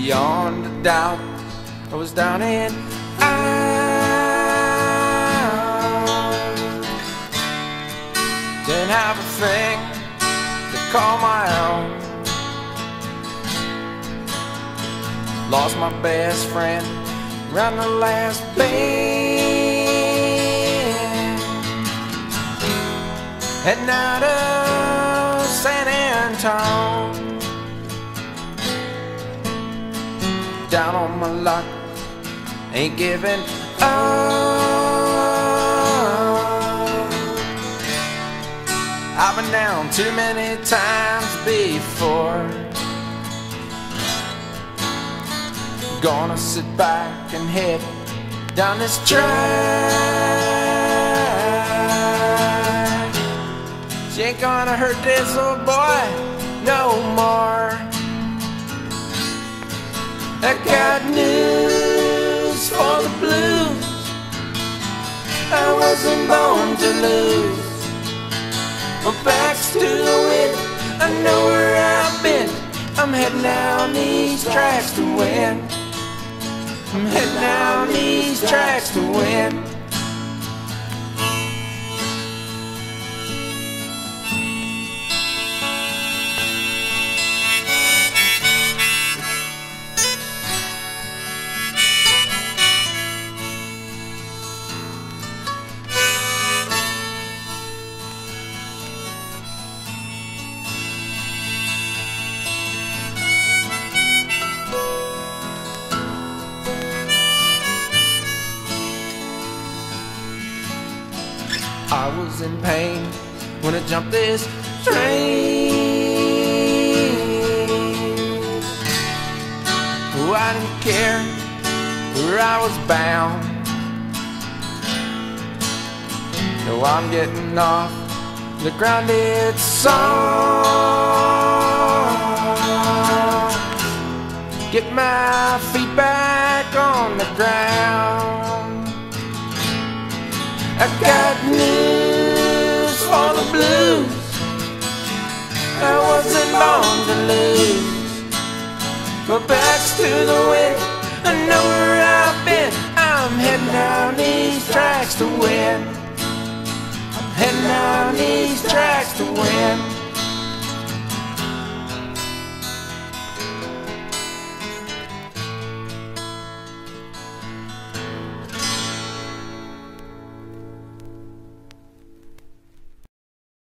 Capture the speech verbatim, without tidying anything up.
beyond a doubt. I was down and out, didn't have a thing to call my own. Lost my best friend around the last bend, heading out of San Antone. Down on my luck, ain't giving up. I've been down too many times before. Gonna sit back and head down this track. She ain't gonna hurt this old boy no more. I got news for the blues. I wasn't born to lose. My back's to the wind, I know where I've been. I'm heading down these tracks to win. I'm heading down these tracks to win. I was in pain when I jumped this train. Oh, I didn't care where I was bound. No, I'm getting off the grounded song. Get my feet back on the ground. I got news for the blues. I wasn't born to lose. My back's to the wind, I know where I've been. I'm heading down these tracks to win. I'm heading down these tracks to win.